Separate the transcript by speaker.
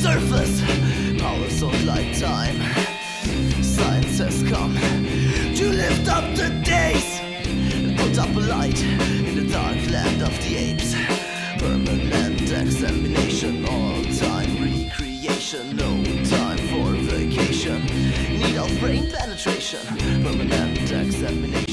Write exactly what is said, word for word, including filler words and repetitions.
Speaker 1: surface powers of like time. Science has come to lift up the days and put up a light in the dark land of the apes. Permanent examination, all time recreation, no time for vacation. Need of brain penetration, permanent examination.